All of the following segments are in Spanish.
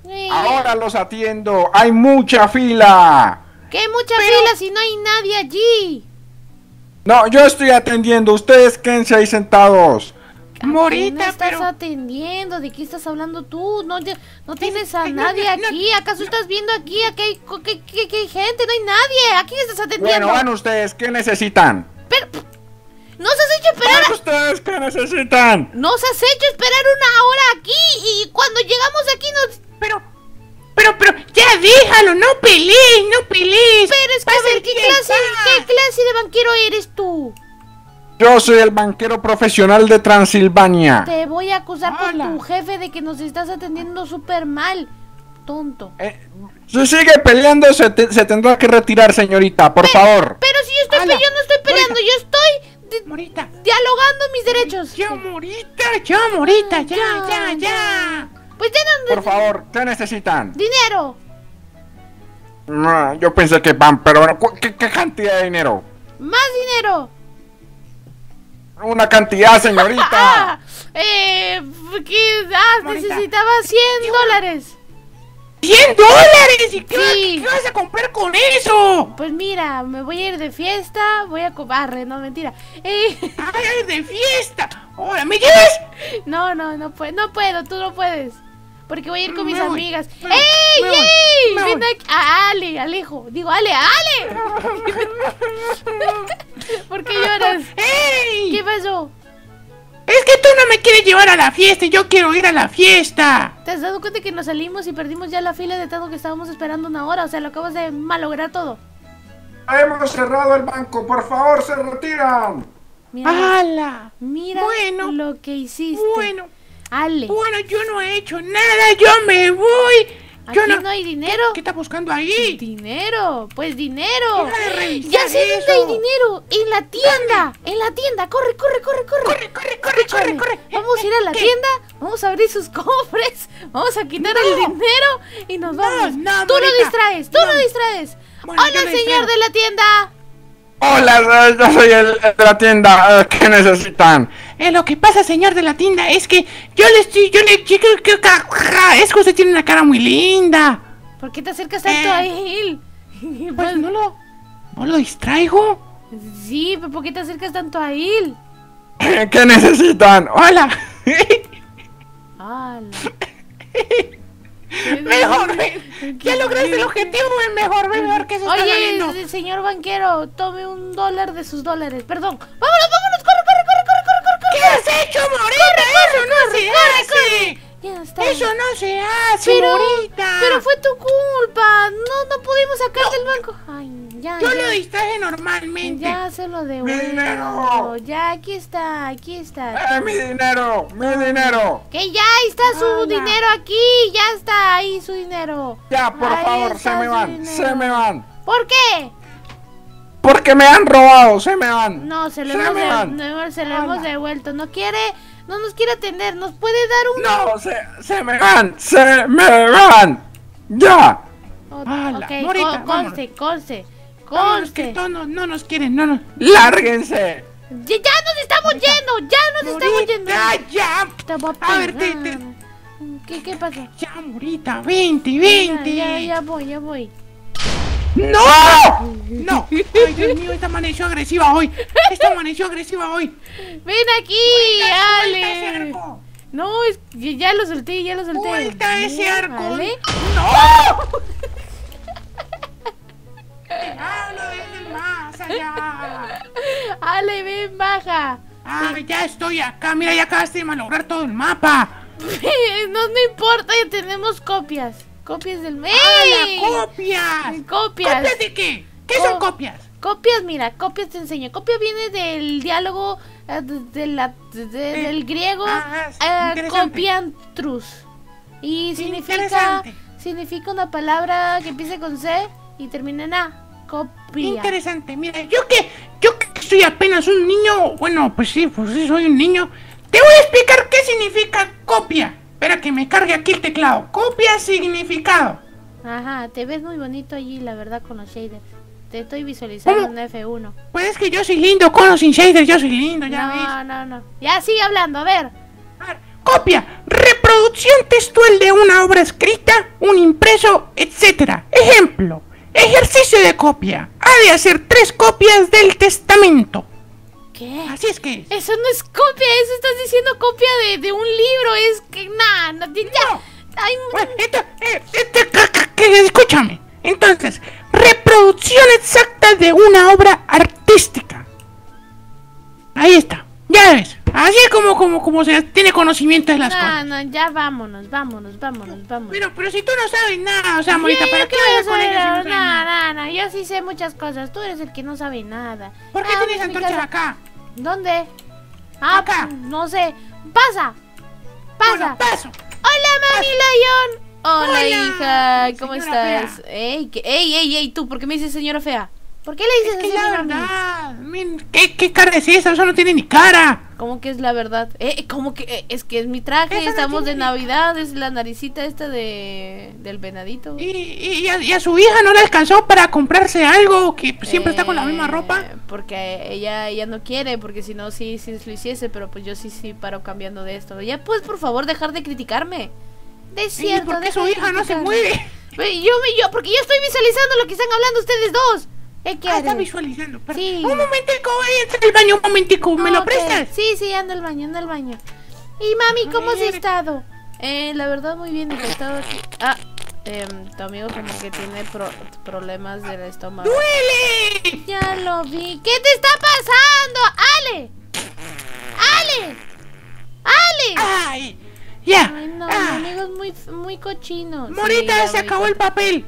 Ahora los atiendo. Hay mucha fila. ¿Qué mucha fila si no hay nadie allí? No, yo estoy atendiendo. Ustedes quédense ahí sentados. Morita, no estás atendiendo. ¿De qué estás hablando tú? No tienes a nadie aquí. ¿Acaso estás viendo aquí? Aquí hay gente, no hay nadie. ¿A quién estás atendiendo? Bueno, van ustedes, ¿qué necesitan? Pero nos has hecho esperar. ¿Van ustedes qué necesitan? Nos has hecho esperar 1 hora aquí y cuando llegamos aquí nos... Pero, ya déjalo, no pelees. Pero es que a ver, ¿qué clase de banquero eres tú? Yo soy el banquero profesional de Transilvania. Te voy a acusar con tu jefe de que nos estás atendiendo súper mal, tonto. Si sigue peleando, se tendrá que retirar, señorita, por favor. Pero si yo no estoy peleando, yo estoy dialogando mis derechos. Ya, Morita, ya. Pues ya por favor, ¿qué necesitan? Dinero. No, yo pensé que van, pero ¿qué cantidad de dinero? Más dinero. Una cantidad, señorita. Necesitaba $100. $100. ¿Y qué vas a comprar con eso? Pues mira, me voy a ir de fiesta. Voy a comer, no, mentira. ¡Ay, de fiesta! ¿Ahora me llevas? No puedo, tú no puedes. Porque voy a ir con mis amigas. ¡Ey! Ven aquí. Ale, Alejo. Digo, Ale. ¿Por qué lloras? ¡Ey! ¿Qué pasó? Es que tú no me quieres llevar a la fiesta y yo quiero ir a la fiesta. ¿Te has dado cuenta que nos salimos y perdimos ya la fila de tanto que estábamos esperando 1 hora? O sea, lo acabas de malograr todo. Hemos cerrado el banco, por favor, se retiran. Mira lo que hiciste. Ale. Bueno, yo no he hecho nada, yo me voy. ¿Aquí no hay dinero? ¿Qué está buscando ahí? Dinero, pues dinero. Ya sé dónde hay dinero. En la tienda. En la tienda. Corre. Corre. Vamos a ir a la tienda. Vamos a abrir sus cofres. Vamos a quitar el dinero y nos vamos. Tú lo distraes. Bueno, hola, señor de la tienda. Hola, yo soy el de la tienda. ¿Qué necesitan? Lo que pasa, señor de la tienda, es que es que usted tiene una cara muy linda. ¿Por qué te acercas tanto a él? Pues no lo distraigo. Sí, pero ¿por qué te acercas tanto a él? ¿Qué necesitan? Hola. Mejor, ya lograste el objetivo, mejor que se está saliendo. Oye, señor banquero, tome $1 de sus dólares. Perdón. ¡Vámonos! ¡Corre! ¿Qué has hecho, Morita? Eso no se hace. Ya está. Eso no se hace, Morita. Pero fue tu culpa. No pudimos sacar del banco. Ay, ya. Yo lo distraje normalmente. Ya se lo devuelvo. ¡Mi dinero! Ya, aquí está. ¡Mi dinero! Que ya está su dinero aquí. Ya está ahí su dinero. Ya, por favor, se me van. ¿Por qué? Porque me han robado, se me van. No, se lo hemos devuelto. No nos quiere atender. ¿Nos puede dar un...? No, se me van. Ya. Ok, Morita, conste. Que no nos quieren, no. ¡Lárguense! Ya nos estamos yendo. Ya. A ver, ¿qué pasa? Ya, Morita, vente. Ya voy. ¡No! Ay, Dios mío, esta amaneció agresiva hoy. Ven aquí, Ale. No, ya lo solté. Vuelta ese arco. ¿Ale? ¡No! Te hablo desde más allá. Ale, ven, baja. Ya estoy acá. Mira, ya acabaste de malograr todo el mapa. No importa, ya tenemos copias. Copias del mail. ¡Copias! ¿Copias de qué? ¿Qué son copias? Copias, mira, copias te enseño. Copia viene del diálogo del griego copiantrus. Y significa una palabra que empiece con C y termina en A. Copia. Interesante, mira, yo que soy apenas un niño. Bueno, pues sí, soy un niño. Te voy a explicar qué significa copia. Espera que me cargue aquí el teclado. Copia, significado. Ajá, te ves muy bonito allí, la verdad, con los shaders. Te estoy visualizando en F1. Pues es que yo soy lindo, con o sin shaders, yo soy lindo, ya ves. No. Ya sigue hablando, a ver. Copia, reproducción textual de una obra escrita, un impreso, etcétera. Ejemplo, ejercicio de copia. Ha de hacer 3 copias del testamento. ¿Qué? Así es que es. Eso no es copia, eso estás diciendo copia de un libro, es que nada, ya. Ay, Bueno, escúchame. Entonces, reproducción exacta de una obra artística. Ahí está. Ya ves. Así es como se tiene conocimiento de las cosas. no, ya vámonos. Pero si tú no sabes nada, o sea, Morita, Sí, ¿para yo qué voy a vas a colegio si no saber? sabes nada? No, yo sí sé muchas cosas, tú eres el que no sabe nada. ¿Por qué tienes mi antorchas casa- acá? ¿Dónde? Ah, Acá. no sé. Pasa. Bueno, paso. Hola, mami Lion. Hola, Hola, hija. ¿Cómo señora estás? Ey, tú, ¿por qué me dices señora fea? ¿Por qué le Es dices que así a la mi mami? verdad, ¿qué cara es esa? Eso no tiene ni cara. ¿Cómo que es la verdad? ¿Cómo que? Es que es mi traje, Eso no estamos de tiene ni- Navidad, es la naricita esta del venadito. Y a su hija no le alcanzó para comprarse algo que siempre está con la misma ropa. Porque ella no quiere, porque si no, sí lo hiciese, pero pues yo sí paro cambiando de esto. Ya pues, por favor, dejar de criticarme. De cierto, ¿Por qué deja su de hija no se criticarme. mueve? Porque yo estoy visualizando lo que están hablando ustedes dos. ¿Qué Está quieres? visualizando. Pero Sí. Un momentico, voy a entrar al baño, un momentico, ¿me lo Ok, prestas? Sí, ando al baño. Y mami, ¿cómo has ver. estado? La verdad muy bien, he estado aquí. Tu amigo como que tiene problemas del estómago. ¡Duele! Ya lo vi. ¿Qué te está pasando? ¡Ale! ¡Ay! Ya. Ay, no, Ah, mi amigo es muy cochino. Morita, Sí, ya se me di acabó el cuenta. papel.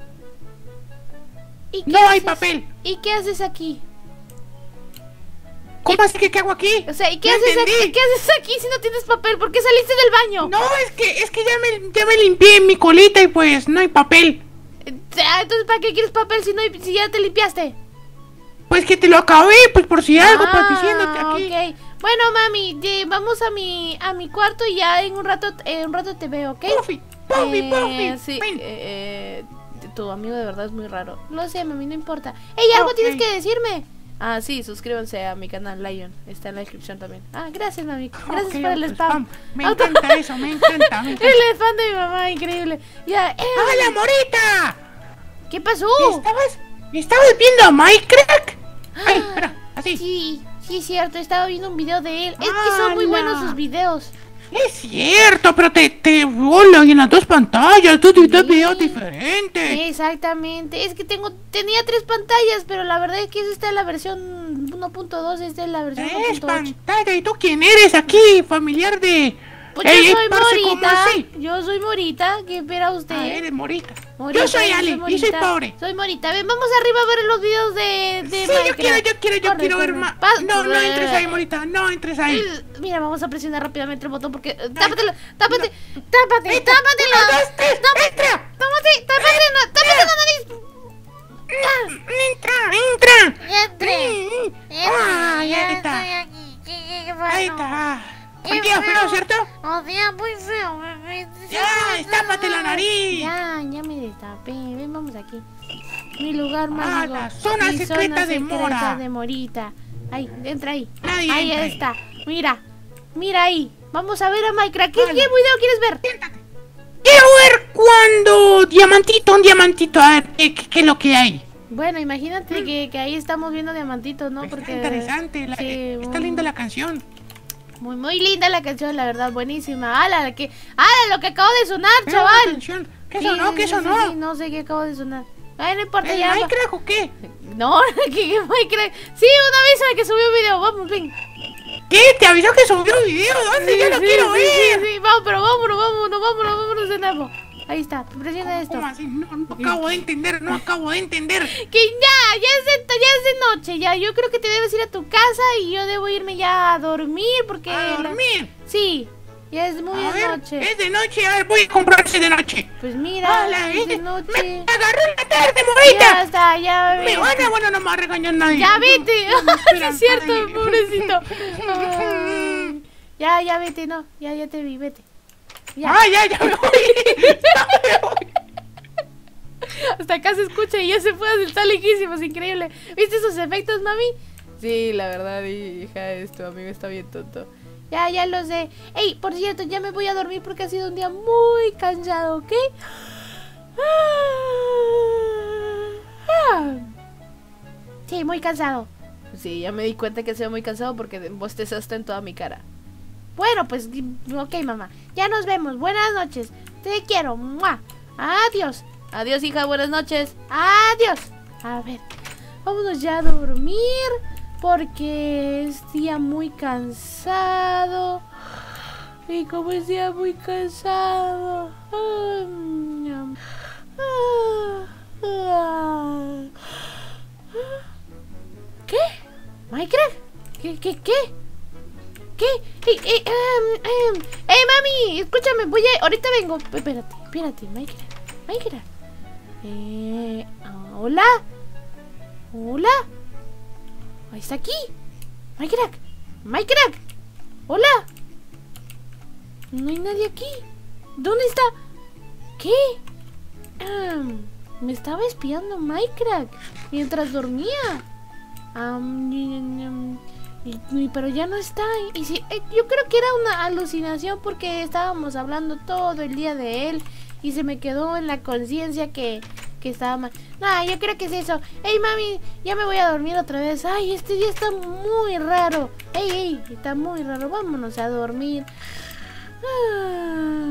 ¿Y qué No hay haces? papel. ¿Y qué haces aquí? ¿Cómo así que qué hago aquí? O sea, ¿y qué No haces entendí. aquí? ¿Qué haces aquí si no tienes papel? ¿Por qué saliste del baño? No, es que ya me limpié mi colita y pues no hay papel. Entonces, ¿para qué quieres papel si ya te limpiaste? Pues que te lo acabé, pues por si algo, para diciéndote aquí. Ok. Bueno, mami, vamos a mi cuarto y ya en un rato te veo, ¿ok? Puffy, Puffy. Sí, Ven. tu amigo de verdad es muy raro. Lo sé, mami, no importa. Ey, algo Ok. tienes que decirme. Ah, sí, suscríbanse a mi canal Lion. Está en la descripción también. Ah, gracias, mami. Gracias Ok, por el pues, spam. Me encanta eso, me encanta. El spam de mi mamá, increíble. Ya, ¡Hola, Morita! ¿qué pasó? ¿Estabas viendo a Minecraft? Ay, espera, así. Sí, cierto. Estaba viendo un video de él. Es que son muy ¡Hala! buenos sus videos. Es cierto, pero hola, y en las dos pantallas, tú te das Sí. videos diferentes. Exactamente. Es que tenía 3 pantallas, pero la verdad es que esa está en la versión 1.2, esta es la versión Tres 1.8. pantallas, ¿y tú quién eres aquí, familiar de...? Pues yo Ey, soy parce, ¿cómo Morita. así? Yo soy Morita. ¿Qué espera usted? Ah, eres Morita. Morita, Yo soy Ale, y soy Morita. pobre. Soy Morita. Ven, vamos arriba a ver los videos de Sí, Minecraft. yo quiero ver corre. más. Pa- No entres ahí, Morita, no entres ahí. Mira, vamos a presionar rápidamente el botón porque... Entra, tápate uno, tápate dos, tres, entra. tápate la nariz. Entra. Ya entré. Ah, ya estoy está. aquí. ¿Qué Ahí pasó? está. Qué Un día feo, feo. ¿cierto? O sea, muy feo. Ya, tápate la nariz. Ya me destapé. Ven, vamos aquí. Mi lugar Ah, mágico. la zona Mi secreta de Mora. de Morita. Ahí, entra ahí. Nadie Ahí entra ahí. está. Mira ahí. Vamos a ver a Minecraft. ¿Qué Hola. video quieres ver? Quiero ver cuando un diamantito, a ver qué es lo que hay. Bueno, imagínate que ahí estamos viendo diamantitos, ¿no? Está Porque interesante, sí, está linda la canción. muy linda la canción, la verdad, buenísima. ¡Hala, lo que acabo de sonar, Mira la chaval! canción. ¿Qué Sí, sonó? sí, ¿Qué sí, sonó? sí, no sé qué acabo de sonar. Ay, no importa, ¿El ya. Minecraft o qué? No, que Minecraft. Sí, un aviso de que subió un video. Vamos, ven. ¿Qué? ¿Te avisó que subió un video? ¿Dónde? Yo lo quiero ver. Sí, vamos, pero vámonos de nuevo. Ahí está, presiona esto. ¿Cómo así? No acabo de entender, no acabo de entender. Que ya es de noche, ya. Yo creo que te debes ir a tu casa y yo debo irme ya a dormir porque... A dormir. Sí, ya es muy A de ver, noche. es de noche, a ver, voy a comprarse de noche. Pues mira, Hola, es de me noche. agarró en la tarde, Ya morita. está, ya Me vete. van a, bueno, no me va a regañar nadie. Ya vete. No me Sí, esperan es cierto, para ir. pobrecito. Ay. Ya vete, no. Ya te vi, vete. Ya. Ah, ya me voy. Ya me voy. Hasta acá se escucha y ya se fue, está lejísimo, es increíble. ¿Viste esos efectos, mami? Sí, la verdad, hija, tu amigo está bien tonto. Ya lo sé. Ey, por cierto, ya me voy a dormir porque ha sido un día muy cansado, ¿ok? Sí, muy cansado. Sí, ya me di cuenta que estoy muy cansado porque bostezaste en toda mi cara. Bueno, pues, ok, mamá. Ya nos vemos. Buenas noches. Te quiero. ¡Mua! Adiós. Adiós, hija. Buenas noches. Adiós. A ver, vámonos ya a dormir porque es día muy cansado. Y como es día muy cansado. ¿Qué? ¿Minecraft? ¿Qué? ¿Qué? Mami! Escúchame, ahorita vengo. Espérate, Minecraft. ¿Hola? ¿Hola? ¿Está aquí? Minecraft. ¿Hola? No hay nadie aquí. ¿Dónde está? ¿Qué? Me estaba espiando Minecraft mientras dormía. Pero ya no está. Y sí, yo creo que era una alucinación porque estábamos hablando todo el día de él y se me quedó en la conciencia que estaba mal. No, yo creo que es eso. Ey, mami, ya me voy a dormir otra vez. Ay, este día está muy raro. Ey, está muy raro. Vámonos a dormir.